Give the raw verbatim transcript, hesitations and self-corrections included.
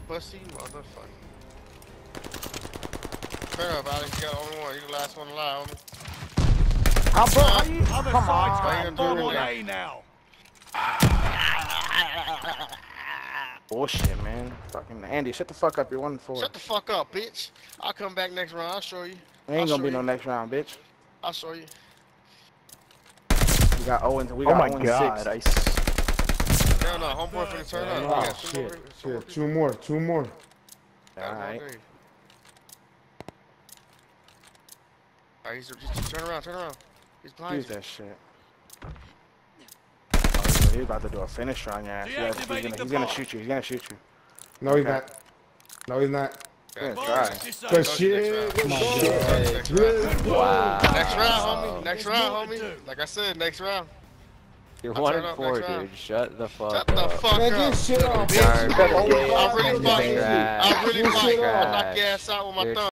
pussy, motherfucker. Turn up, Alex. You got the only one. You the last one alive, homie. How bro? How you? Other Come side's on. got full A now. Bullshit, man. Fucking Andy, shut the fuck up. You're one and four. Shut the fuck up, bitch. I'll come back next round. I'll show you. There ain't I'll gonna be show no you. next round, bitch. I'll show you. We got zero and we Oh got my zero and god, six. I. Hell no, homeboy finna turn up. Oh, We got two shit. more- two more Shit. Two more. Two more. Got him all Alright. day. Alright, he's just turn around, turn around. He's behind Use you. that shit. Oh, he's about to do a finish on your ass. He's gonna, he's gonna, he's gonna shoot you. He's gonna shoot you. No, he's Okay. not. No, he's not. He's gonna try. Good shit. Next round. Let's go. Wow. Next round, homie. Next round, homie. Like I said, next round. You're I'll one turn and up four, next round. dude. Shut the fuck Shut the up. fuck Man, up. get shit on, Darn, bitch. better Oh, get- I really God. fight. Trash. I really Get fight. shit I'll on. knock your ass out with my You're thumb.